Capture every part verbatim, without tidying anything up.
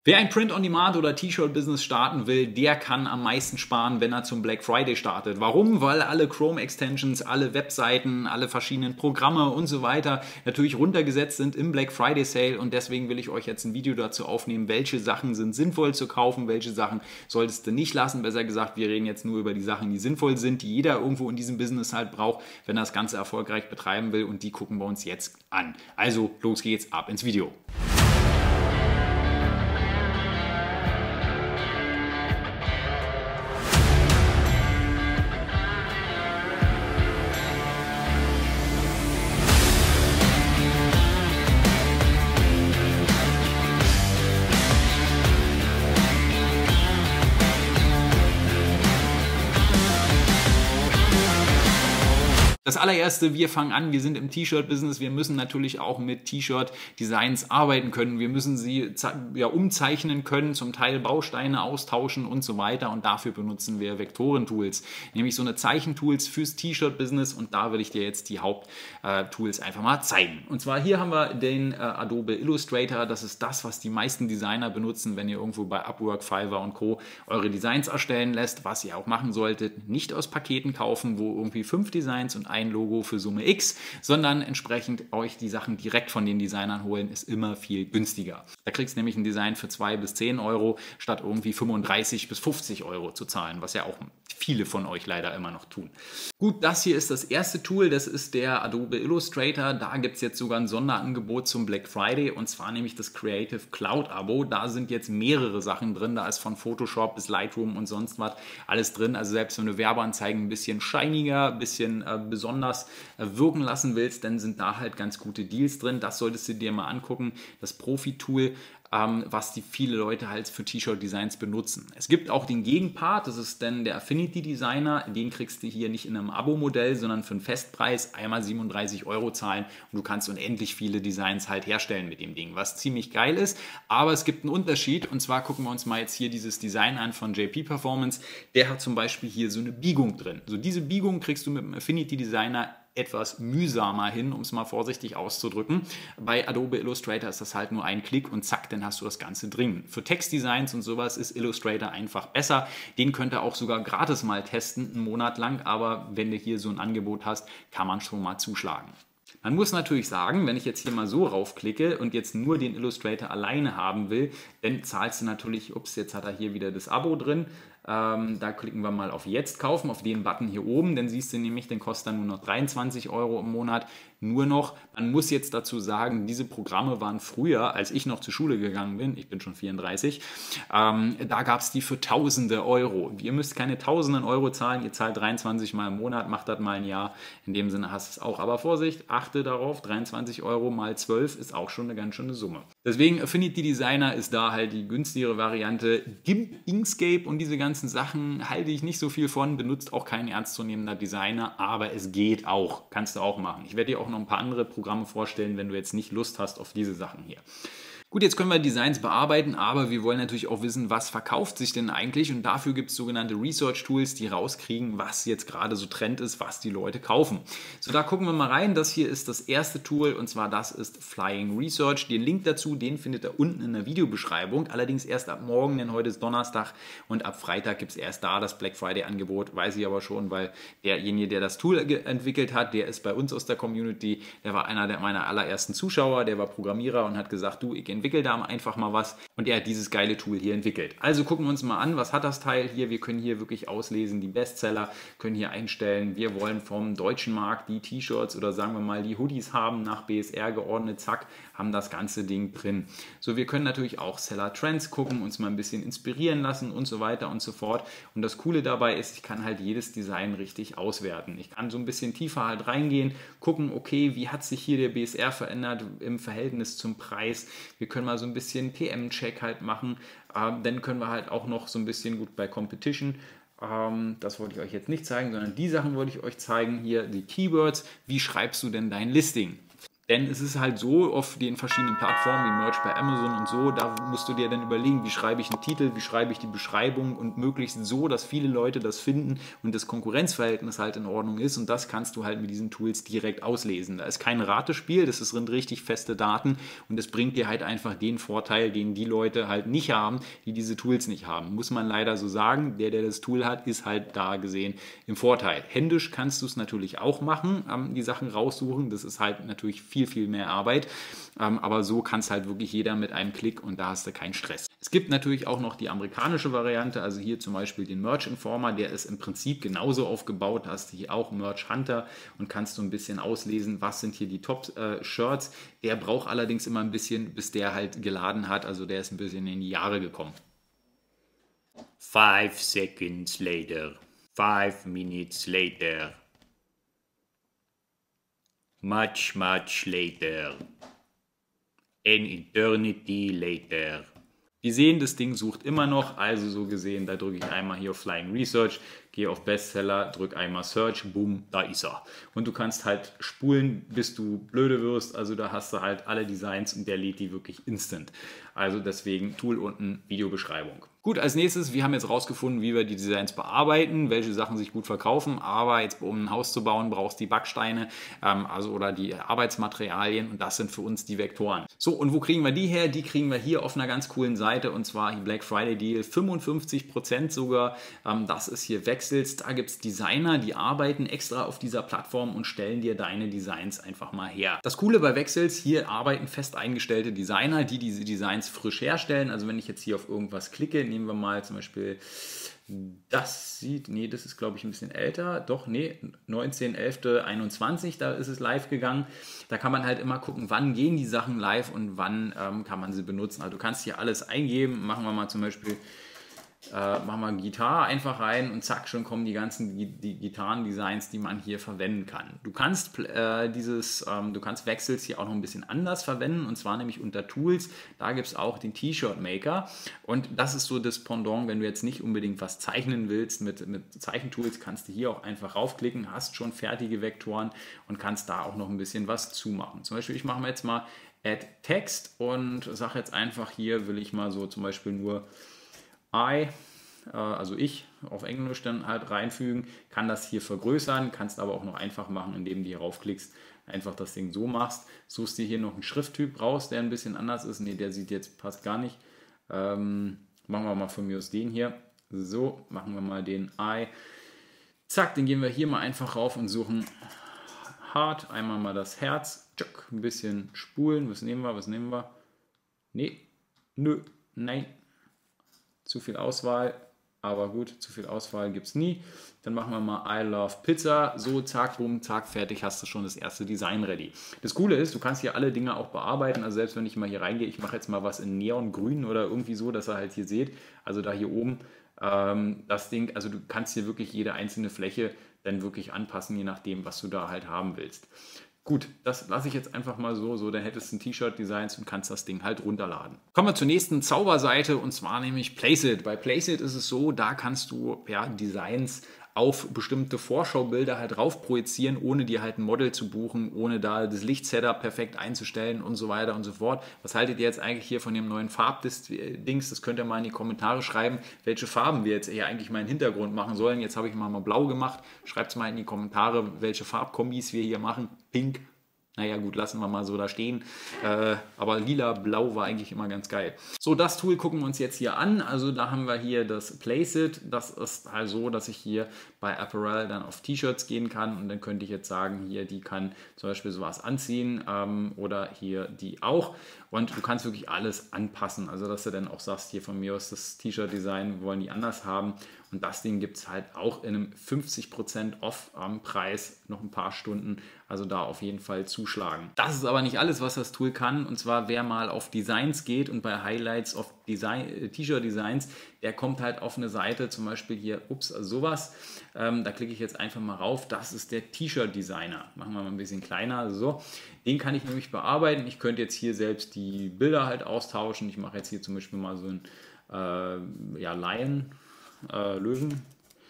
Wer ein Print-on-Demand oder T-Shirt-Business starten will, der kann am meisten sparen, wenn er zum Black Friday startet. Warum? Weil alle Chrome-Extensions, alle Webseiten, alle verschiedenen Programme und so weiter natürlich runtergesetzt sind im Black Friday Sale, und deswegen will ich euch jetzt ein Video dazu aufnehmen, welche Sachen sind sinnvoll zu kaufen, welche Sachen solltest du nicht lassen. Besser gesagt, wir reden jetzt nur über die Sachen, die sinnvoll sind, die jeder irgendwo in diesem Business halt braucht, wenn er das Ganze erfolgreich betreiben will, und die gucken wir uns jetzt an. Also los geht's, ab ins Video. Das allererste, wir fangen an, wir sind im T-Shirt-Business, wir müssen natürlich auch mit T-Shirt-Designs arbeiten können, wir müssen sie ja, umzeichnen können, zum Teil Bausteine austauschen und so weiter, und dafür benutzen wir Vektoren-Tools, nämlich so eine Zeichentools fürs T-Shirt-Business, und da will ich dir jetzt die Haupttools einfach mal zeigen. Und zwar hier haben wir den Adobe Illustrator, das ist das, was die meisten Designer benutzen, wenn ihr irgendwo bei Upwork, Fiverr und Co. eure Designs erstellen lässt, was ihr auch machen solltet, nicht aus Paketen kaufen, wo irgendwie fünf Designs und ein ein Logo für Summe X, sondern entsprechend euch die Sachen direkt von den Designern holen, ist immer viel günstiger. Da kriegst du nämlich ein Design für zwei bis zehn Euro, statt irgendwie fünfunddreißig bis fünfzig Euro zu zahlen, was ja auch viele von euch leider immer noch tun. Gut, das hier ist das erste Tool, das ist der Adobe Illustrator. Da gibt es jetzt sogar ein Sonderangebot zum Black Friday, und zwar nämlich das Creative Cloud Abo. Da sind jetzt mehrere Sachen drin, da ist von Photoshop bis Lightroom und sonst was alles drin. Also selbst wenn du Werbeanzeigen ein bisschen shiniger, ein bisschen äh, besonders äh, wirken lassen willst, dann sind da halt ganz gute Deals drin. Das solltest du dir mal angucken, das Profi-Tool, Ähm, was die viele Leute halt für T-Shirt-Designs benutzen. Es gibt auch den Gegenpart, das ist dann der Affinity Designer. Den kriegst du hier nicht in einem Abo-Modell, sondern für einen Festpreis einmal siebenunddreißig Euro zahlen, und du kannst unendlich viele Designs halt herstellen mit dem Ding, was ziemlich geil ist. Aber es gibt einen Unterschied, und zwar gucken wir uns mal jetzt hier dieses Design an von J P Performance. Der hat zum Beispiel hier so eine Biegung drin. So diese Biegung kriegst du mit dem Affinity Designer etwas mühsamer hin, um es mal vorsichtig auszudrücken. Bei Adobe Illustrator ist das halt nur ein Klick und zack, dann hast du das Ganze drin. Für Textdesigns und sowas ist Illustrator einfach besser. Den könnt ihr auch sogar gratis mal testen, einen Monat lang, aber wenn du hier so ein Angebot hast, kann man schon mal zuschlagen. Man muss natürlich sagen, wenn ich jetzt hier mal so raufklicke und jetzt nur den Illustrator alleine haben will, dann zahlst du natürlich, ups, jetzt hat er hier wieder das Abo drin. Ähm, da klicken wir mal auf Jetzt kaufen, auf den Button hier oben. Dann siehst du nämlich, den kostet dann nur noch dreiundzwanzig Euro im Monat. Nur noch, man muss jetzt dazu sagen, diese Programme waren früher, als ich noch zur Schule gegangen bin, ich bin schon vierunddreißig, ähm, da gab es die für Tausende Euro. Ihr müsst keine Tausenden Euro zahlen, ihr zahlt dreiundzwanzig Mal im Monat, macht das mal ein Jahr. In dem Sinne hast du es auch. Aber Vorsicht, achte darauf, dreiundzwanzig Euro mal zwölf ist auch schon eine ganz schöne Summe. Deswegen Affinity Designer ist da halt die günstigere Variante. GIMP, Inkscape und diese ganzen Sachen halte ich nicht so viel von, benutzt auch kein ernstzunehmender Designer, aber es geht auch, kannst du auch machen. Ich werde dir auch noch ein paar andere Programme vorstellen, wenn du jetzt nicht Lust hast auf diese Sachen hier. Gut, jetzt können wir Designs bearbeiten, aber wir wollen natürlich auch wissen, was verkauft sich denn eigentlich, und dafür gibt es sogenannte Research Tools, die rauskriegen, was jetzt gerade so Trend ist, was die Leute kaufen. So, da gucken wir mal rein. Das hier ist das erste Tool, und zwar das ist Flying Research. Den Link dazu, den findet ihr unten in der Videobeschreibung, allerdings erst ab morgen, denn heute ist Donnerstag und ab Freitag gibt es erst da das Black Friday Angebot, weiß ich aber schon, weil derjenige, der das Tool entwickelt hat, der ist bei uns aus der Community, der war einer der meiner allerersten Zuschauer, der war Programmierer und hat gesagt, du, ich entwickle da einfach mal was, und er hat dieses geile Tool hier entwickelt. Also gucken wir uns mal an, was hat das Teil hier. Wir können hier wirklich auslesen, die Bestseller, können hier einstellen, wir wollen vom deutschen Markt die T-Shirts oder sagen wir mal die Hoodies haben, nach B S R geordnet, zack, haben das ganze Ding drin. So, wir können natürlich auch Seller Trends gucken, uns mal ein bisschen inspirieren lassen und so weiter und so fort. Und das Coole dabei ist, ich kann halt jedes Design richtig auswerten. Ich kann so ein bisschen tiefer halt reingehen, gucken, okay, wie hat sich hier der B S R verändert im Verhältnis zum Preis. Wir können mal so ein bisschen P M-Check halt machen. Ähm, dann können wir halt auch noch so ein bisschen gut bei Competition. Ähm, das wollte ich euch jetzt nicht zeigen, sondern die Sachen wollte ich euch zeigen. Hier die Keywords. Wie schreibst du denn dein Listing? Denn es ist halt so auf den verschiedenen Plattformen wie Merch bei Amazon und so, da musst du dir dann überlegen, wie schreibe ich einen Titel, wie schreibe ich die Beschreibung und möglichst so, dass viele Leute das finden und das Konkurrenzverhältnis halt in Ordnung ist, und das kannst du halt mit diesen Tools direkt auslesen. Da ist kein Ratespiel, das sind richtig feste Daten, und das bringt dir halt einfach den Vorteil, den die Leute halt nicht haben, die diese Tools nicht haben. Muss man leider so sagen, der, der das Tool hat, ist halt da gesehen im Vorteil. Händisch kannst du es natürlich auch machen, die Sachen raussuchen, das ist halt natürlich viel viel, viel mehr Arbeit. Ähm, aber so kann es halt wirklich jeder mit einem Klick, und da hast du keinen Stress. Es gibt natürlich auch noch die amerikanische Variante, also hier zum Beispiel den Merch Informer, der ist im Prinzip genauso aufgebaut. Da hast du hier auch Merch Hunter und kannst so ein bisschen auslesen, was sind hier die Top-Shirts. Äh, der braucht allerdings immer ein bisschen, bis der halt geladen hat, also der ist ein bisschen in die Jahre gekommen. Five seconds later. Five minutes later. Much, much later. An eternity later. Wir sehen, das Ding sucht immer noch, also so gesehen, da drücke ich einmal hier auf Flying Research, gehe auf Bestseller, drücke einmal Search, boom, da ist er. Und du kannst halt spulen, bis du blöde wirst, also da hast du halt alle Designs und der lädt die wirklich instant. Also deswegen Tool unten, Videobeschreibung. Gut, als nächstes, wir haben jetzt rausgefunden, wie wir die Designs bearbeiten, welche Sachen sich gut verkaufen, aber jetzt, um ein Haus zu bauen, brauchst du die Backsteine, ähm, also oder die Arbeitsmaterialien, und das sind für uns die Vektoren. So, und wo kriegen wir die her? Die kriegen wir hier auf einer ganz coolen Seite, und zwar hier Black Friday Deal, fünfundfünfzig Prozent sogar, ähm, das ist hier Wechsels, da gibt es Designer, die arbeiten extra auf dieser Plattform und stellen dir deine Designs einfach mal her. Das Coole bei Wechsels, hier arbeiten fest eingestellte Designer, die diese Designs frisch herstellen, also wenn ich jetzt hier auf irgendwas klicke, nehmen wir mal zum Beispiel, das sieht, nee, das ist glaube ich ein bisschen älter, doch, nee, neunzehnter elfter einundzwanzig, da ist es live gegangen. Da kann man halt immer gucken, wann gehen die Sachen live und wann ähm, kann man sie benutzen. Also du kannst hier alles eingeben, machen wir mal zum Beispiel, Äh, machen wir Gitarre einfach rein und zack, schon kommen die ganzen die Gitarrendesigns, die man hier verwenden kann. Du kannst äh, dieses, ähm, du kannst Wechsels hier auch noch ein bisschen anders verwenden, und zwar nämlich unter Tools. Da gibt es auch den T-Shirt Maker, und das ist so das Pendant, wenn du jetzt nicht unbedingt was zeichnen willst mit, mit Zeichentools, kannst du hier auch einfach raufklicken, hast schon fertige Vektoren und kannst da auch noch ein bisschen was zumachen. Zum Beispiel, ich mache mir jetzt mal Add Text und sage jetzt einfach, hier will ich mal so zum Beispiel nur I, also ich, auf Englisch dann halt reinfügen, kann das hier vergrößern, kannst aber auch noch einfach machen, indem du hier raufklickst, einfach das Ding so machst, suchst dir hier noch einen Schrifttyp raus, der ein bisschen anders ist, ne, der sieht jetzt, passt gar nicht, ähm, machen wir mal von mir aus den hier, so, machen wir mal den I, zack, den gehen wir hier mal einfach rauf und suchen Heart, einmal mal das Herz, tschuk, ein bisschen spulen, was nehmen wir, was nehmen wir, nee, nö, nein, zu viel Auswahl, aber gut, zu viel Auswahl gibt es nie. Dann machen wir mal I Love Pizza, so zack, boom, zack, fertig, hast du schon das erste Design ready. Das Coole ist, du kannst hier alle Dinge auch bearbeiten, also selbst wenn ich mal hier reingehe, ich mache jetzt mal was in Neongrün oder irgendwie so, dass ihr halt hier seht, also da hier oben, ähm, das Ding, also du kannst hier wirklich jede einzelne Fläche dann wirklich anpassen, je nachdem, was du da halt haben willst. Gut, das lasse ich jetzt einfach mal so, so, dann hättest du ein T-Shirt-Designs und kannst das Ding halt runterladen. Kommen wir zur nächsten Zauberseite, und zwar nämlich Placeit. Bei Placeit ist es so, da kannst du ja Designs auf bestimmte Vorschaubilder halt rauf projizieren, ohne dir halt ein Model zu buchen, ohne da das Lichtsetup perfekt einzustellen und so weiter und so fort. Was haltet ihr jetzt eigentlich hier von dem neuen Farbdings? Das könnt ihr mal in die Kommentare schreiben, welche Farben wir jetzt hier eigentlich mal im Hintergrund machen sollen. Jetzt habe ich mal, mal blau gemacht. Schreibt es mal in die Kommentare, welche Farbkombis wir hier machen. Pink. Naja gut, lassen wir mal so da stehen. Äh, aber lila, blau war eigentlich immer ganz geil. So, das Tool gucken wir uns jetzt hier an. Also da haben wir hier das Placeit. Das ist halt so, dass ich hier bei Apparel dann auf T-Shirts gehen kann. Und dann könnte ich jetzt sagen, hier, die kann zum Beispiel sowas anziehen ähm, oder hier die auch. Und du kannst wirklich alles anpassen. Also dass du dann auch sagst, hier von mir aus das T-Shirt-Design wollen die anders haben. Und das Ding gibt es halt auch in einem fünfzig Prozent off am Preis, noch ein paar Stunden. Also da auf jeden Fall zuschlagen. Das ist aber nicht alles, was das Tool kann. Und zwar, wer mal auf Designs geht und bei Highlights auf Design, T-Shirt-Designs, der kommt halt auf eine Seite, zum Beispiel hier, ups, also sowas. Ähm, da klicke ich jetzt einfach mal rauf. Das ist der T-Shirt-Designer. Machen wir mal ein bisschen kleiner. So, den kann ich nämlich bearbeiten. Ich könnte jetzt hier selbst die Bilder halt austauschen. Ich mache jetzt hier zum Beispiel mal so ein äh, ja, Lion, äh, Löwen.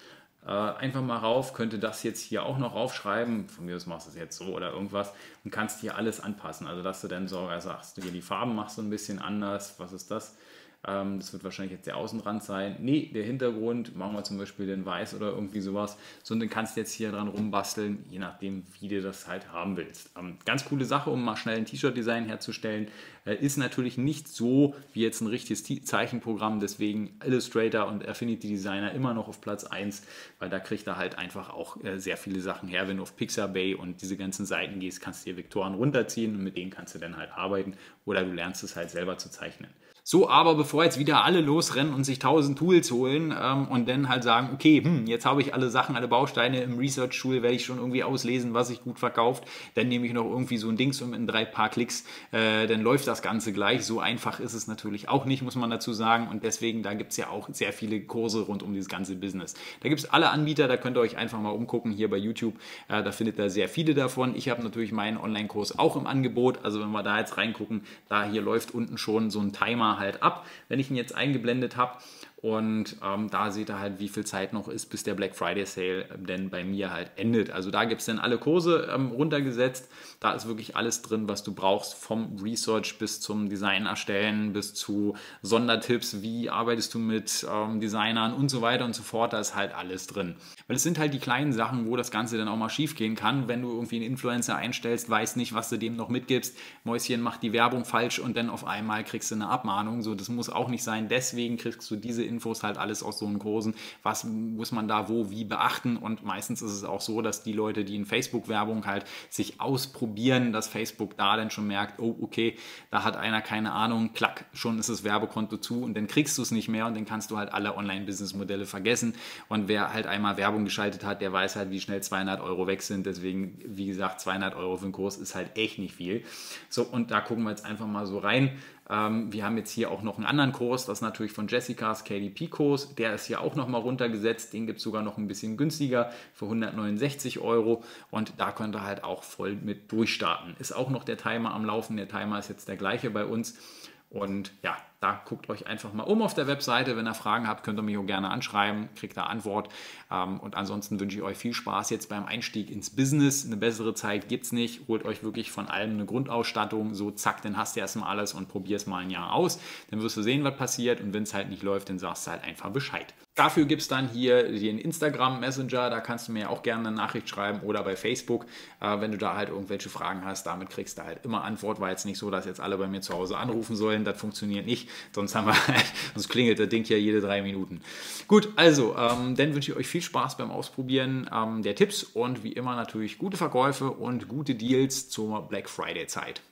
Äh, einfach mal rauf, könnte das jetzt hier auch noch raufschreiben, von mir aus machst du es jetzt so oder irgendwas und kannst hier alles anpassen. Also dass du dann sogar sagst, du hier die Farben machst du ein bisschen anders, was ist das? Ähm, das wird wahrscheinlich jetzt der Außenrand sein. Nee, der Hintergrund, machen wir zum Beispiel den weiß oder irgendwie sowas. So, und dann kannst du jetzt hier dran rumbasteln, je nachdem, wie du das halt haben willst. Ähm, ganz coole Sache, um mal schnell ein T-Shirt-Design herzustellen. Äh, ist natürlich nicht so wie jetzt ein richtiges T- Zeichenprogramm, deswegen Illustrator und Affinity Designer immer noch auf Platz eins, weil da kriegt er halt einfach auch äh, sehr viele Sachen her. Wenn du auf Pixabay und diese ganzen Seiten gehst, kannst du dir Vektoren runterziehen und mit denen kannst du dann halt arbeiten oder du lernst es halt selber zu zeichnen. So, aber bevor jetzt wieder alle losrennen und sich tausend Tools holen ähm, und dann halt sagen, okay, hm, jetzt habe ich alle Sachen, alle Bausteine im Research-Tool, werde ich schon irgendwie auslesen, was sich gut verkauft, dann nehme ich noch irgendwie so ein Dings und in drei paar Klicks, äh, dann läuft das Ganze gleich. So einfach ist es natürlich auch nicht, muss man dazu sagen, und deswegen, da gibt es ja auch sehr viele Kurse rund um dieses ganze Business. Da gibt es alle Anbieter, da könnt ihr euch einfach mal umgucken, hier bei YouTube, äh, da findet ihr sehr viele davon. Ich habe natürlich meinen Online-Kurs auch im Angebot, also wenn wir da jetzt reingucken, da hier läuft unten schon so ein Timer halt ab, wenn ich ihn jetzt eingeblendet habe. Und ähm, da seht ihr halt, wie viel Zeit noch ist, bis der Black Friday Sale ähm, denn bei mir halt endet. Also da gibt es dann alle Kurse ähm, runtergesetzt. Da ist wirklich alles drin, was du brauchst, vom Research bis zum Design erstellen, bis zu Sondertipps, wie arbeitest du mit ähm, Designern und so weiter und so fort. Da ist halt alles drin. Weil es sind halt die kleinen Sachen, wo das Ganze dann auch mal schief gehen kann, wenn du irgendwie einen Influencer einstellst, weißt nicht, was du dem noch mitgibst. Mäuschen macht die Werbung falsch und dann auf einmal kriegst du eine Abmahnung. So, das muss auch nicht sein. Deswegen kriegst du diese Infos halt alles aus so einen Kursen. Was muss man da wo wie beachten? Und meistens ist es auch so, dass die Leute, die in Facebook-Werbung halt sich ausprobieren, dass Facebook da dann schon merkt, oh, okay, da hat einer keine Ahnung, klack, schon ist das Werbekonto zu und dann kriegst du es nicht mehr und dann kannst du halt alle Online-Business-Modelle vergessen. Und wer halt einmal Werbung geschaltet hat, der weiß halt, wie schnell zweihundert Euro weg sind. Deswegen, wie gesagt, zweihundert Euro für einen Kurs ist halt echt nicht viel. So, und da gucken wir jetzt einfach mal so rein. Ähm, wir haben jetzt hier auch noch einen anderen Kurs, das ist natürlich von Jessicas K D P-Kurs. Der ist hier auch nochmal runtergesetzt. Den gibt es sogar noch ein bisschen günstiger für hundertneunundsechzig Euro. Und da könnt ihr halt auch voll mit durchstarten. Ist auch noch der Timer am Laufen. Der Timer ist jetzt der gleiche bei uns. Und ja, da guckt euch einfach mal um auf der Webseite. Wenn ihr Fragen habt, könnt ihr mich auch gerne anschreiben, kriegt da Antwort. Und ansonsten wünsche ich euch viel Spaß jetzt beim Einstieg ins Business. Eine bessere Zeit gibt es nicht. Holt euch wirklich von allem eine Grundausstattung. So zack, dann hast du erstmal alles und probier es mal ein Jahr aus. Dann wirst du sehen, was passiert. Und wenn es halt nicht läuft, dann sagst du halt einfach Bescheid. Dafür gibt es dann hier den Instagram Messenger, da kannst du mir auch gerne eine Nachricht schreiben oder bei Facebook, äh, wenn du da halt irgendwelche Fragen hast, damit kriegst du halt immer Antwort, war jetzt nicht so, dass jetzt alle bei mir zu Hause anrufen sollen, das funktioniert nicht, sonst haben wir halt, sonst klingelt das Ding hier jede drei Minuten. Gut, also, ähm, dann wünsche ich euch viel Spaß beim Ausprobieren ähm, der Tipps und wie immer natürlich gute Verkäufe und gute Deals zur Black Friday Zeit.